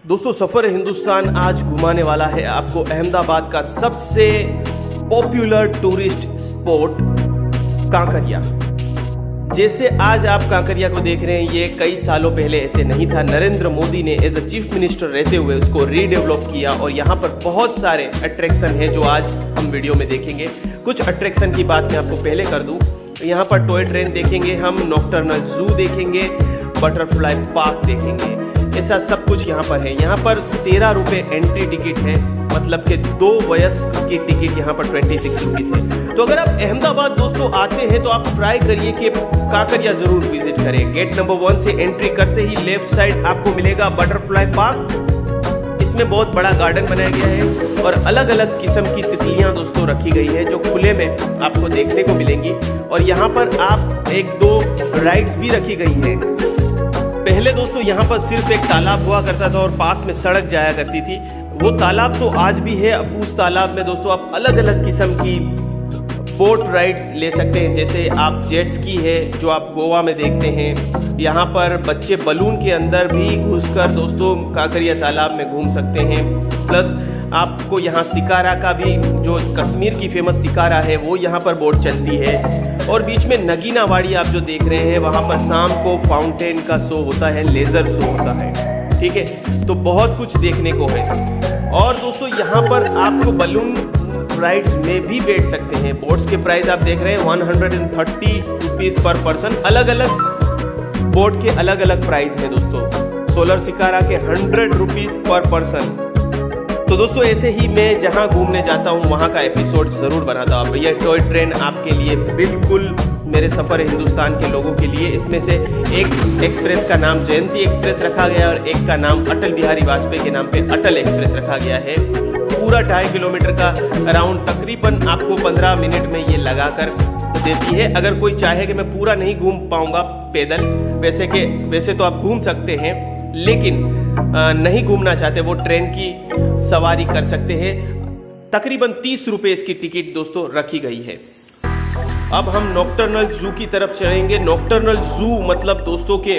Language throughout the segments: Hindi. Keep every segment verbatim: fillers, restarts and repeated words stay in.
दोस्तों सफ़र हिंदुस्तान आज घुमाने वाला है आपको अहमदाबाद का सबसे पॉपुलर टूरिस्ट स्पॉट कांकरिया। जैसे आज आप कांकरिया को देख रहे हैं, ये कई सालों पहले ऐसे नहीं था। नरेंद्र मोदी ने एज अ चीफ मिनिस्टर रहते हुए उसको रीडेवलप किया और यहाँ पर बहुत सारे अट्रैक्शन हैं जो आज हम वीडियो में देखेंगे। कुछ अट्रैक्शन की बात मैं आपको पहले कर दूँ। यहाँ पर टॉय ट्रेन देखेंगे हम, नॉकटर्नल जू देखेंगे, बटरफ्लाई पार्क देखेंगे, ऐसा सब कुछ यहाँ पर है। यहाँ पर तेरह रुपये एंट्री टिकट है, मतलब कि दो वयस्क की टिकट यहाँ पर ट्वेंटी सिक्स रुपीज़ है। तो अगर आप अहमदाबाद दोस्तों आते हैं तो आप ट्राई करिए कि कांकरिया ज़रूर विजिट करें। गेट नंबर वन से एंट्री करते ही लेफ्ट साइड आपको मिलेगा बटरफ्लाई पार्क। इसमें बहुत बड़ा गार्डन बनाया गया है और अलग अलग किस्म की तितलियाँ दोस्तों रखी गई है जो खुले में आपको देखने को मिलेंगी। और यहाँ पर आप एक दो राइड्स भी रखी गई है। पहले दोस्तों यहाँ पर सिर्फ एक तालाब हुआ करता था और पास में सड़क जाया करती थी। वो तालाब तो आज भी है। अब उस तालाब में दोस्तों आप अलग अलग किस्म की बोट राइड्स ले सकते हैं। जैसे आप जेट स्की है जो आप गोवा में देखते हैं। यहाँ पर बच्चे बलून के अंदर भी घुसकर दोस्तों कांकरिया तालाब में घूम सकते हैं। प्लस आपको यहाँ शिकारा का भी, जो कश्मीर की फेमस शिकारा है, वो यहाँ पर बोट चलती है। और बीच में नगीना वाड़ी आप जो देख रहे हैं, वहाँ पर शाम को फाउंटेन का शो होता है, लेज़र शो होता है। ठीक है, तो बहुत कुछ देखने को है। और दोस्तों यहाँ पर आपको बलून राइड्स में भी बैठ सकते हैं। बोट्स के प्राइस आप देख रहे हैं one hundred and thirty rupees per person. अलग अलग बोट के अलग अलग प्राइस हैं दोस्तों। सोलर शिकारा के हंड्रेड रुपीज़ पर पर्सन। तो दोस्तों ऐसे ही मैं जहां घूमने जाता हूं वहां का एपिसोड ज़रूर बनाता हूं। यह टॉय ट्रेन आपके लिए बिल्कुल मेरे सफ़र हिंदुस्तान के लोगों के लिए। इसमें से एक एक्सप्रेस का नाम जयंती एक्सप्रेस रखा गया और एक का नाम अटल बिहारी वाजपेयी के नाम पे अटल एक्सप्रेस रखा गया है। पूरा ढाई किलोमीटर का अराउंड तकरीबन आपको पंद्रह मिनट में ये लगा कर देती है। अगर कोई चाहे कि मैं पूरा नहीं घूम पाऊँगा पैदल, वैसे के वैसे तो आप घूम सकते हैं, लेकिन आ, नहीं घूमना चाहते वो ट्रेन की सवारी कर सकते हैं। तकरीबन तीस रुपये इसकी टिकट दोस्तों रखी गई है। अब हम नॉकटर्नल जू की तरफ चलेंगे। नॉकटर्नल जू मतलब दोस्तों के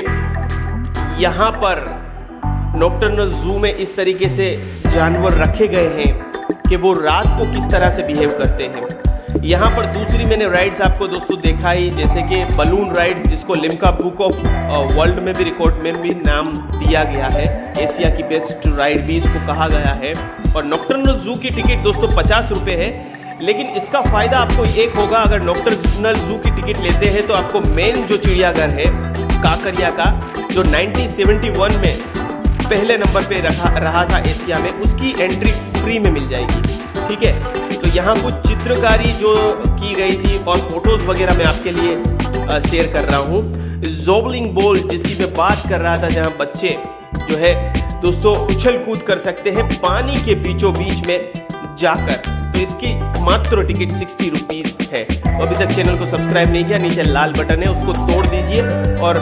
यहाँ पर नॉकटर्नल जू में इस तरीके से जानवर रखे गए हैं कि वो रात को किस तरह से बिहेव करते हैं। यहाँ पर दूसरी मैंने राइड्स आपको दोस्तों दिखाई, जैसे कि बलून राइड्स, जिसको लिम्का बुक ऑफ वर्ल्ड में भी रिकॉर्ड में भी नाम दिया गया है। एशिया की बेस्ट राइड भी इसको कहा गया है। और नॉकटर्नल जू की टिकट दोस्तों पचास रुपये है, लेकिन इसका फ़ायदा आपको एक होगा। अगर नॉकटर्नल जू की टिकट लेते हैं तो आपको मेन जो चिड़ियाघर है कांकरिया का, जो नाइनटीन सेवेंटी वन में पहले नंबर पे रखा रहा था एशिया में, उसकी एंट्री फ्री में मिल जाएगी। ठीक है, तो यहाँ कुछ चित्रकारी जो की गई थी और फोटोज़ वगैरह मैं आपके लिए शेयर कर रहा हूँ। जोबलिंग बॉल जिसकी मैं बात कर रहा था, जहाँ बच्चे जो है दोस्तों उछल कूद कर सकते हैं पानी के बीचों बीच में जाकर। तो इसकी मात्र टिकट सिक्सटी रुपीज़ है। तो अभी तक चैनल को सब्सक्राइब नहीं किया, नीचे लाल बटन है, उसको तोड़ दीजिए और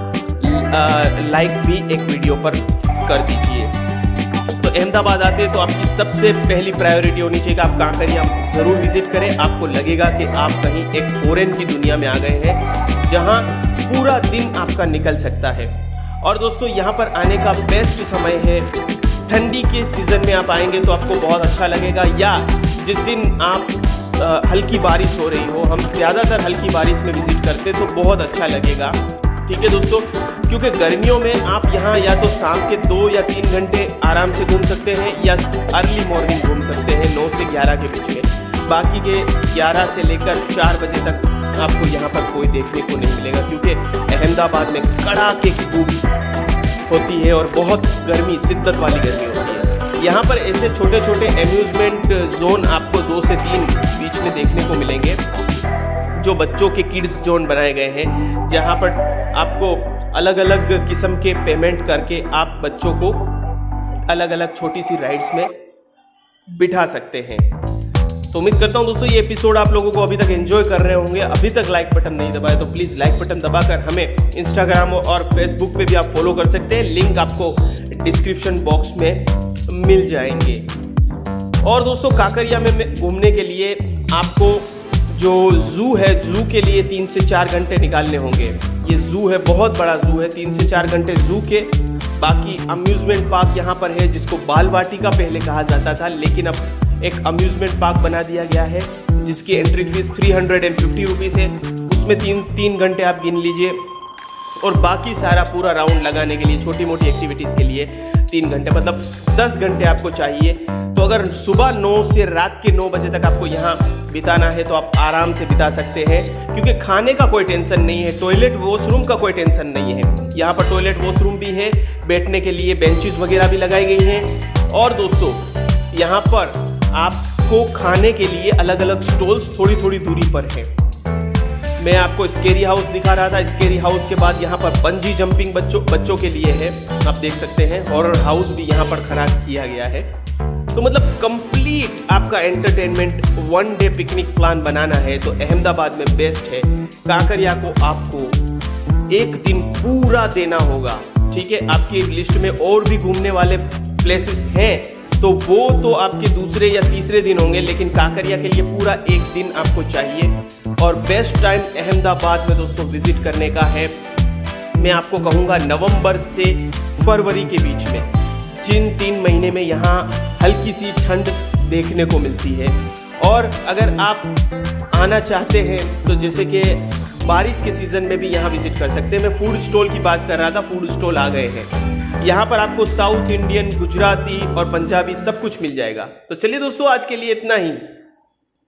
आ, लाइक भी एक वीडियो पर कर दीजिए। तो अहमदाबाद आते हैं तो आपकी सबसे पहली प्रायोरिटी होनी चाहिए कि आप कांकरिया ज़रूर विजिट करें। आपको लगेगा कि आप कहीं एक फॉरेन की दुनिया में आ गए हैं, जहां पूरा दिन आपका निकल सकता है। और दोस्तों यहाँ पर आने का बेस्ट समय है ठंडी के सीज़न में। आप आएंगे तो आपको बहुत अच्छा लगेगा, या जिस दिन आप आ, हल्की बारिश हो रही हो। हम ज़्यादातर हल्की बारिश में विजिट करते तो बहुत अच्छा लगेगा। ठीक है दोस्तों, क्योंकि गर्मियों में आप यहाँ या तो शाम के दो या तीन घंटे आराम से घूम सकते हैं, या अर्ली मॉर्निंग घूम सकते हैं नौ से ग्यारह के बीच में। बाकी के ग्यारह से लेकर चार बजे तक आपको यहाँ पर कोई देखने को नहीं मिलेगा, क्योंकि अहमदाबाद में कड़ाके की धूप होती है और बहुत गर्मी, शिद्दत वाली गर्मी होती है। यहाँ पर ऐसे छोटे छोटे एम्यूजमेंट जोन आपको दो से तीन बीच में देखने को मिलेंगे, जो बच्चों के किड्स जोन बनाए गए हैं, जहाँ पर आपको अलग अलग किस्म के पेमेंट करके आप बच्चों को अलग अलग छोटी सी राइड्स में बिठा सकते हैं। तो उम्मीद करता हूँ दोस्तों ये एपिसोड आप लोगों को अभी तक एंजॉय कर रहे होंगे। अभी तक लाइक बटन नहीं दबाया तो प्लीज़ लाइक बटन दबाकर हमें इंस्टाग्राम और फेसबुक पे भी आप फॉलो कर सकते हैं। लिंक आपको डिस्क्रिप्शन बॉक्स में मिल जाएंगे। और दोस्तों कांकरिया में घूमने के लिए आपको जो जू है, जू के लिए तीन से चार घंटे निकालने होंगे। ये जू है, बहुत बड़ा जू है, तीन से चार घंटे जू के बाकी अम्यूजमेंट पार्क यहाँ पर है, जिसको बाल वाटिका पहले कहा जाता था, लेकिन अब एक अम्यूजमेंट पार्क बना दिया गया है जिसकी entry fees three hundred and fifty rupees है। उसमें तीन तीन घंटे आप गिन लीजिए, और बाकी सारा पूरा राउंड लगाने के लिए छोटी मोटी एक्टिविटीज़ के लिए तीन घंटे, मतलब दस घंटे आपको चाहिए। तो अगर सुबह नौ से रात के नौ बजे तक आपको यहाँ बिताना है तो आप आराम से बिता सकते हैं, क्योंकि खाने का कोई टेंशन नहीं है, टॉयलेट वॉशरूम का कोई टेंशन नहीं है। यहाँ पर टॉयलेट वॉशरूम भी है, बैठने के लिए बेंचेस वगैरह भी लगाई गई हैं। और दोस्तों यहाँ पर आपको खाने के लिए अलग अलग स्टॉल्स थोड़ी थोड़ी दूरी पर है। मैं आपको स्केरी हाउस दिखा रहा था, स्केरी हाउस के बाद यहाँ पर बंजी जंपिंग बच्चों बच्चों के लिए है, आप देख सकते हैं। हॉरर हाउस भी यहाँ पर खड़ा किया गया है। तो मतलब कंप्लीट आपका entertainment one day picnic plan बनाना है तो अहमदाबाद में बेस्ट है। कांकरिया को आपको एक दिन पूरा देना होगा, ठीक है। आपकी लिस्ट में और भी घूमने वाले प्लेसेस हैं तो वो तो आपके दूसरे या तीसरे दिन होंगे, लेकिन कांकरिया के लिए पूरा एक दिन आपको चाहिए। और बेस्ट टाइम अहमदाबाद में दोस्तों विजिट करने का है, मैं आपको कहूँगा नवंबर से फरवरी के बीच में, जिन तीन महीने में यहाँ हल्की सी ठंड देखने को मिलती है। और अगर आप आना चाहते हैं तो जैसे कि बारिश के सीज़न में भी यहाँ विजिट कर सकते हैं। मैं फूड स्टॉल की बात कर रहा था, फूड स्टॉल आ गए हैं यहाँ पर, आपको साउथ इंडियन, गुजराती और पंजाबी सब कुछ मिल जाएगा। तो चलिए दोस्तों आज के लिए इतना ही।